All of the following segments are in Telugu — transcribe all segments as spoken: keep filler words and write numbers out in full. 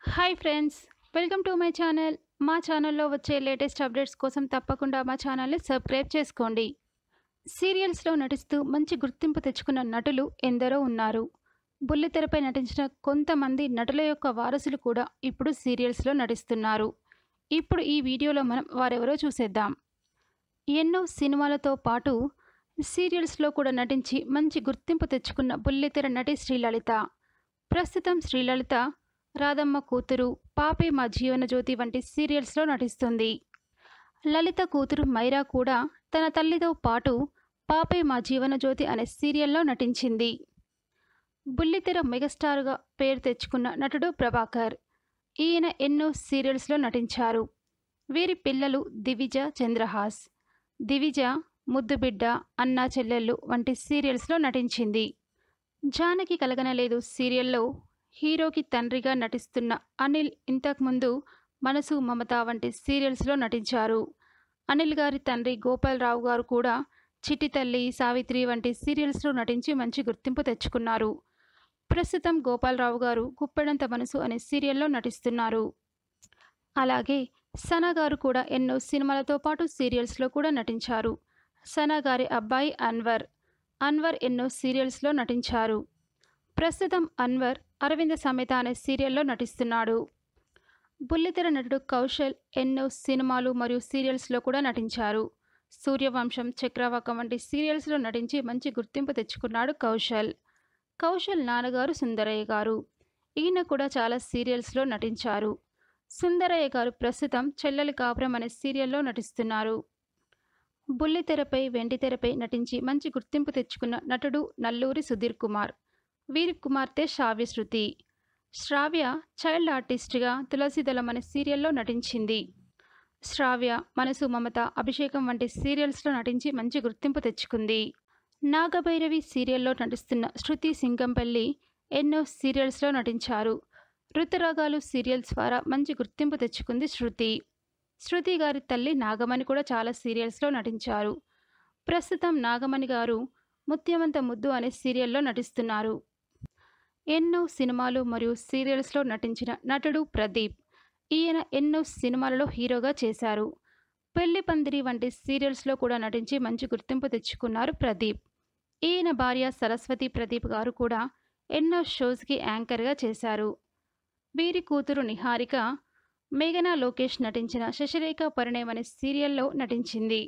Hi friends, welcome to my channel. మా ఛానల్లో వచ్చే లేటెస్ట్ అప్డేట్స్ కోసం తప్పకుండా మా ఛానల్ని సబ్స్క్రైబ్ చేసుకోండి. సీరియల్స్లో నటిస్తూ మంచి గుర్తింపు తెచ్చుకున్న నటులు ఎందరో ఉన్నారు. బుల్లితెరపై నటించిన కొంతమంది నటుల యొక్క వారసులు కూడా ఇప్పుడు సీరియల్స్లో నటిస్తున్నారు. ఇప్పుడు ఈ వీడియోలో మనం వారెవరో చూసేద్దాం. ఎన్నో సినిమాలతో పాటు సీరియల్స్లో కూడా నటించి మంచి గుర్తింపు తెచ్చుకున్న బుల్లితెర నటి శ్రీలలిత. ప్రస్తుతం శ్రీలలిత రాధమ్మ కూతురు, పాపే మా జీవన జ్యోతి వంటి సీరియల్స్లో నటిస్తుంది. లలిత కూతురు మైరా కూడా తన తల్లితో పాటు పాపే మా జీవన జ్యోతి అనే సీరియల్లో నటించింది. బుల్లితెర మెగాస్టార్గా పేరు తెచ్చుకున్న నటుడు ప్రభాకర్. ఈయన ఎన్నో సీరియల్స్లో నటించారు. వీరి పిల్లలు దివిజ, చంద్రహాస్. దివిజ ముద్దుబిడ్డ, అన్నా చెల్లెళ్ళు వంటి సీరియల్స్లో నటించింది. జానకి కలగనలేదు సీరియల్లో హీరోకి తండ్రిగా నటిస్తున్న అనిల్ ఇంతకుముందు మనసు మమత వంటి సీరియల్స్లో నటించారు. అనిల్ గారి తండ్రి గోపాలరావు గారు కూడా చిట్టి తల్లి, సావిత్రి వంటి సీరియల్స్లో నటించి మంచి గుర్తింపు తెచ్చుకున్నారు. ప్రస్తుతం గోపాలరావు గారు గుప్పెడంత మనసు అనే సీరియల్లో నటిస్తున్నారు. అలాగే సనా గారు కూడా ఎన్నో సినిమాలతో పాటు సీరియల్స్లో కూడా నటించారు. సనా గారి అబ్బాయి అన్వర్. అన్వర్ ఎన్నో సీరియల్స్లో నటించారు. ప్రస్తుతం అన్వర్ అరవింద సమేత అనే సీరియల్లో నటిస్తున్నాడు. బుల్లితెర నటుడు కౌశల్ ఎన్నో సినిమాలు మరియు సీరియల్స్లో కూడా నటించారు. సూర్యవంశం, చక్రవాకం వంటి సీరియల్స్లో నటించి మంచి గుర్తింపు తెచ్చుకున్నాడు కౌశల్. కౌశల్ నాన్నగారు సుందరయ్య గారు. ఈయన కూడా చాలా సీరియల్స్లో నటించారు. సుందరయ్య గారు ప్రస్తుతం చెల్లెలి కాపురం అనే సీరియల్లో నటిస్తున్నారు. బుల్లితెరపై, వెండితెరపై నటించి మంచి గుర్తింపు తెచ్చుకున్న నటుడు నల్లూరి సుధీర్ కుమార్. వీరి కుమార్తె శ్రావ్య శృతి. శ్రావ్య చైల్డ్ ఆర్టిస్ట్గా తులసిదళం అనే సీరియల్లో నటించింది. శ్రావ్య మనసు మమత, అభిషేకం వంటి సీరియల్స్లో నటించి మంచి గుర్తింపు తెచ్చుకుంది. నాగభైరవి సీరియల్లో నటిస్తున్న శృతి సింగంపల్లి ఎన్నో సీరియల్స్లో నటించారు. ఋతురాగాలు సీరియల్స్ ద్వారా మంచి గుర్తింపు తెచ్చుకుంది శృతి. శృతి గారి తల్లి నాగమణి కూడా చాలా సీరియల్స్లో నటించారు. ప్రస్తుతం నాగమణి గారు ముత్యమంత ముద్దు అనే సీరియల్లో నటిస్తున్నారు. ఎన్నో సినిమాలు మరియు సీరియల్స్లో నటించిన నటుడు ప్రదీప్. ఈయన ఎన్నో సినిమాలలో హీరోగా చేశారు. పెళ్లి పందిరి వంటి సీరియల్స్లో కూడా నటించి మంచి గుర్తింపు తెచ్చుకున్నారు ప్రదీప్. ఈయన భార్య సరస్వతి ప్రదీప్ గారు కూడా ఎన్నో షోస్కి యాంకర్గా చేశారు. వీరి కూతురు నిహారిక మేఘనా లోకేష్ నటించిన శశిరేఖ పరిణయం అనే సీరియల్లో నటించింది.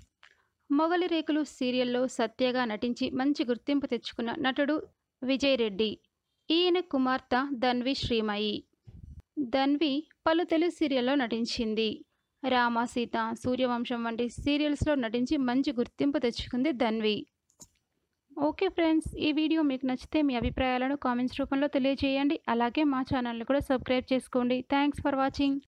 మొగలి రేకులు సీరియల్లో సత్యగా నటించి మంచి గుర్తింపు తెచ్చుకున్న నటుడు విజయ్ రెడ్డి. ఈయన కుమార్తె ధన్వి శ్రీమయి. ధన్వి పలు తెలుగు సీరియల్లో నటించింది. రామ, సీత, సూర్యవంశం వంటి సీరియల్స్లో నటించి మంచి గుర్తింపు తెచ్చుకుంది ధన్వి. ఓకే ఫ్రెండ్స్, ఈ వీడియో మీకు నచ్చితే మీ అభిప్రాయాలను కామెంట్స్ రూపంలో తెలియజేయండి. అలాగే మా ఛానల్ని కూడా సబ్స్క్రైబ్ చేసుకోండి. Thanks for watching.